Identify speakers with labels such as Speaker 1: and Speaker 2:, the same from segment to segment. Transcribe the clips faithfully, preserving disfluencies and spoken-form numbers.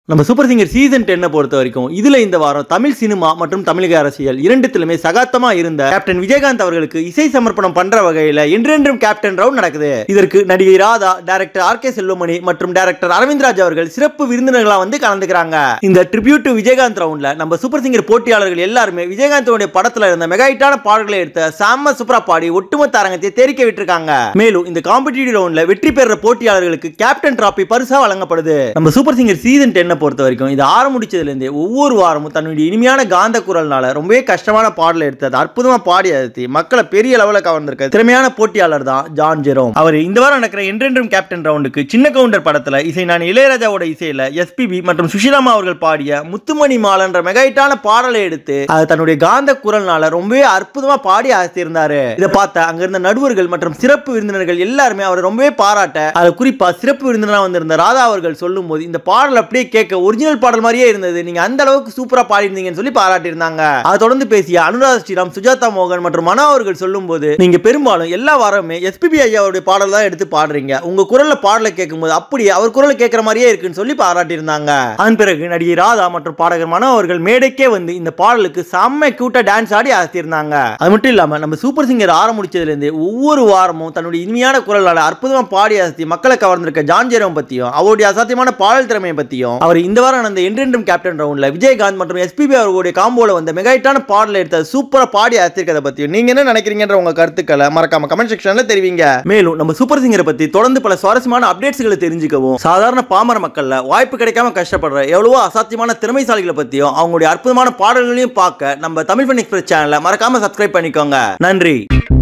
Speaker 1: நம்ம super singer season ten பொறுத்த வரைக்கும் இதுல இந்த வாரம் தமிழ் சினிமா மற்றும் தமிழக அரசியல் இரண்டுத்திலுமே சகாத்தமா இருந்த கேப்டன் விஜயகாந்த் அவர்களுக்கு இசை சமர்ப்பணம் பண்ற வகையில என்றென்றும் கேப்டன் ரவுண்ட் நடக்குது. இதற்கு நடிகை Radha, director R K Selvamani மற்றும் டைரக்டர் அரவிந்த்ராஜ் அவர்கள் சிறப்பு விருந்தினர்களா வந்து கலந்துக்கிறாங்க. இந்த ட்ரிபியூட் டு விஜயகாந்த் ரவுண்ட்ல நம்ம சூப்பர் சிங்கர் போட்டியாளர்கள் எல்லாருமே விஜயகாந்தோட படத்துல இருந்த மெகாஹிட்டான பாடல்களை எடுத்த சாம சூப்பரா பாடி ஒட்டுமொத்த அரங்கத்தை தெரிக்க விட்டுருக்காங்க. மேலும் இந்த காம்படிட்டிவ் ரவுண்ட்ல வெற்றி பெற போட்டியாளர்களுக்கு கேப்டன் டிராபி பரிசா வழங்கப்படுது. நம்ம சூப்பர் சிங்கர் சீசன் டென் பொறுத்த வரைக்கும் இது ஆரம்பிச்சதுல இருந்தே ஒவ்வொரு வாரமும் தன்னுடைய இனிமையான காந்த குரல்னால ரொம்பவே கஷ்டமான பாடலை எடுத்தது அற்புதமா பாடி அழுத்தி மக்களை பெரிய லெவலில் கவர்ந்திருக்க திறமையான போட்டியாளர் தான் ஜான் ஜெரோம். அவர் இந்த வாரம் நடக்கிற என்றென்றும் கேப்டன் ரவுண்டுக்கு சின்ன கவுண்டர் படத்துல இசை நான் இளையராஜாவோட இசையில எஸ்பிபி மற்றும் சுஷிலாமா அவர்கள் பாடிய முத்துமணி மாலன்ற மெகாஹிட்டான பாடலை எடுத்து அது தன்னுடைய காந்த குரல்னால ரொம்பவே அற்புதமா பாடி அழுத்தியிருந்தாரு. இதை பார்த்த அங்க இருந்த நடுவர்கள் மற்றும் சிறப்பு விருந்தினர்கள் எல்லாருமே அவரை ரொம்பவே பாராட்ட, அது குறிப்பா சிறப்பு விருந்தினராக வந்திருந்த ராதா அவர்கள் சொல்லும் போது இந்த பாடல் அப்படியே கேட்க ஒரிஜினல் பாடல் மாதிரியே இருந்தது, நீங்க அந்த அளவுக்கு சூப்பரா பாடிருந்தீங்கன்னு சொல்லி பாராட்டி இருந்தாங்க. அதை தொடர்ந்து பேசிய அனுராதா ஸ்ரீராம், சுஜாதா மோகன் மற்றும் மனோ அவர்கள் சொல்லும் போது நீங்க பெரும்பாலும் எல்லா வாரமே எஸ்பிபி ஐயாவுடைய பாடல் தான் எடுத்து பாடுறீங்க, உங்க குரல்ல பாடலை கேட்கும் போது அப்படியே அவர் குரலை கேட்கிற மாதிரியே இருக்குன்னு சொல்லி பாராட்டி இருந்தாங்க. அதன் பிறகு நடிகை ராதா மற்றும் பாடகர் மனோ அவர்கள் மேடைக்கே வந்து இந்த பாடலுக்கு செம்ம கியூட்டா டான்ஸ் ஆடி அசத்திருந்தாங்க. அது மட்டும் இல்லாம நம்ம சூப்பர் சிங்கர் ஆரம்பிச்சதுல இருந்து ஒவ்வொரு வாரமும் தன்னுடைய இனிமையான குரலால அற்புதமா பாடி அசத்தி மக்களை கவர்ந்திருக்க ஜான் ஜெரோம் பத்தியும் அவருடைய அசாத்தியமான பாடல் திறமையை பத்தியும் அவர் இந்த வாரம் அந்த என்றென்றும் கேப்டன் ரவுண்ட்ல விஜயகாந்த் மற்றும் எஸ்பிபி அவர்களுடைய காம்போல வந்த மெகாஹிட்டான பாடலை எடுத்த சூப்பரா பாடி அசத்திருக்கதை பத்தியும் நீங்க என்ன நினைக்கிறீங்கன்ற உங்க கருத்துக்களை மறக்காம கமெண்ட் செக்ஷன்ல தெரிவிங்க. மேலும் நம்ம சூப்பர் சிங்கரை பத்தி தொடர்ந்து பல சுவாரஸ்யமான அப்டேட்ஸ்களை தெரிஞ்சுக்கவும் சாதாரண பாமர மக்கள்ல வாய்ப்பு கிடைக்காம கஷ்டப்படுற எவ்வளவோ அசாத்தியமான திறமைசாலிகளை பத்தியும் அவங்களுடைய அற்புதமான பாடல்களையும் பார்க்க நம்ம தமிழ் ஃபன் எக்ஸ்பிரஸ் சேனலை மறக்காம சப்ஸ்கிரைப் பண்ணிக்கோங்க. நன்றி.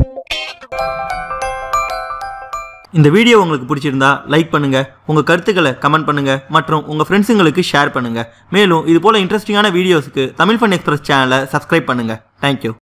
Speaker 1: இந்த வீடியோ உங்களுக்கு பிடிச்சிருந்தா லைக் பண்ணுங்க, உங்க கருத்துக்களை கமெண்ட் பண்ணுங்க மற்றும் உங்க ஃப்ரெண்ட்ஸுங்களுக்கு ஷேர் பண்ணுங்க. மேலும் இது போல இன்ட்ரெஸ்டிங்கான வீடியோஸ்க்கு தமிழ் ஃபன் எக்ஸ்பிரஸ் சேனலை சப்ஸ்கிரைப் பண்ணுங்க. தேங்க்யூ.